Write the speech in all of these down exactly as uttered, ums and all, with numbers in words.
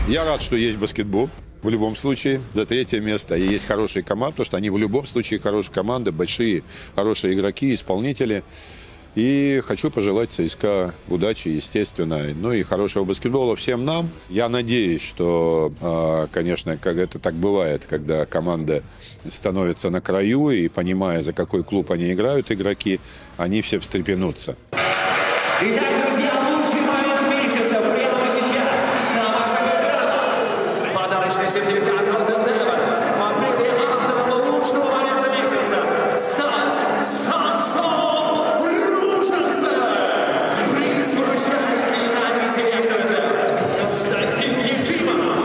Я рад, что есть баскетбол. В любом случае, за третье место. И есть хорошие команды, потому что они в любом случае хорошие команды, большие, хорошие игроки, исполнители. И хочу пожелать ЦСКА удачи, естественно, ну и хорошего баскетбола всем нам. Я надеюсь, что, конечно, как это так бывает, когда команда становится на краю, и понимая, за какой клуб они играют, игроки, они все встрепенутся. Итак, друзья, лучший момент месяца прямо сейчас на вашем экранах. Подарочный сертификат от Endeavor. В апреле автором лучшего момента месяца стал Самсон Руженцев. Приз вручает генеральный директор Endeavor Константин Ефимов.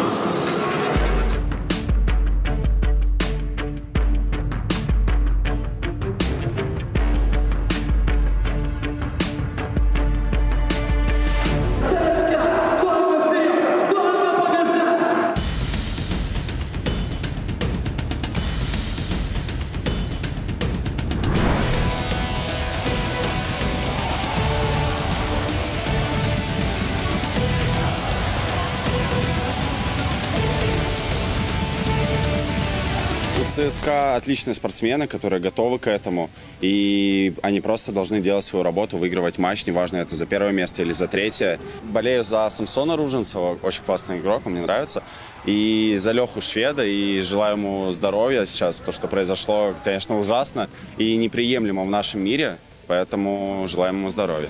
ЦСКА отличные спортсмены, которые готовы к этому, и они просто должны делать свою работу, выигрывать матч, неважно, это за первое место или за третье. Болею за Самсона Руженцева, очень классный игрок, он мне нравится, и за Леху Шведа, и желаю ему здоровья сейчас. То, что произошло, конечно, ужасно и неприемлемо в нашем мире, поэтому желаем ему здоровья.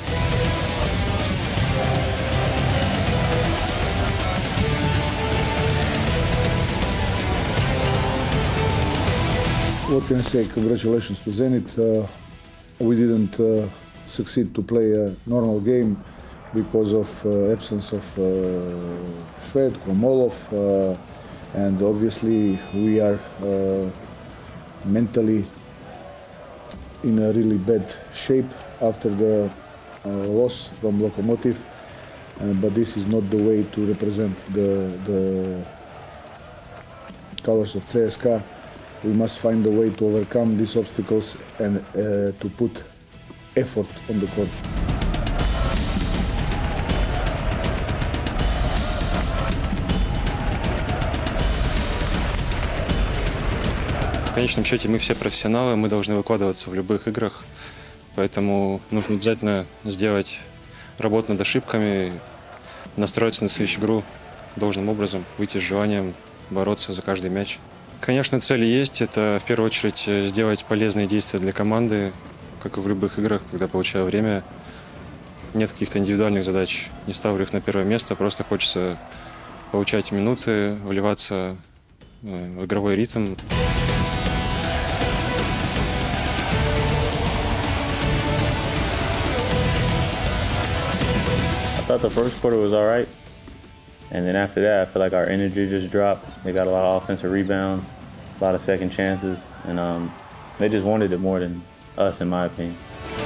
What can I say? Congratulations to Zenit. Uh, we didn't uh, succeed to play a normal game because of uh, absence of uh, Shved, Komolov, uh, and obviously we are uh, mentally in a really bad shape after the uh, loss from Lokomotiv. Uh, but this is not the way to represent the, the colors of ЦСКА. We must find a way to overcome these obstacles and uh, to put effort on the court. В конечном счете мы все профессионалы, мы должны выкладываться в любых играх, поэтому нужно обязательно сделать работу над ошибками, настроиться на следующую игру должным образом, выйти с желанием бороться за каждый мяч. Конечно, цели есть. Это в первую очередь сделать полезные действия для команды, как и в любых играх, когда получаю время. Нет каких-то индивидуальных задач, не ставлю их на первое место, просто хочется получать минуты, вливаться в игровой ритм. I thought the first quarter was all right. And then after that, I feel like our energy just dropped. They got a lot of offensive rebounds, a lot of second chances, and um, they just wanted it more than us, in my opinion.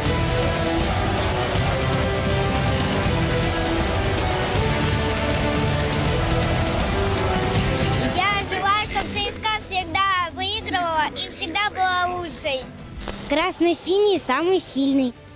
Я желаю, чтобы ЦСКА всегда выигрывала и всегда была лучшей. Красно-синий самый сильный.